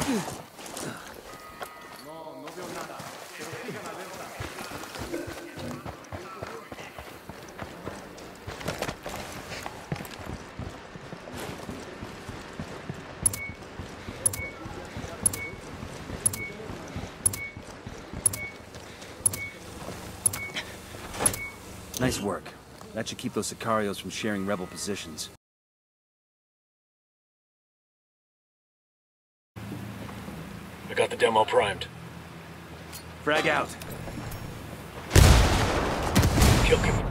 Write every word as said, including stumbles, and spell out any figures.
Nice work. That should keep those Sicarios from sharing rebel positions. I got the demo primed. Frag out. Kill confirmed.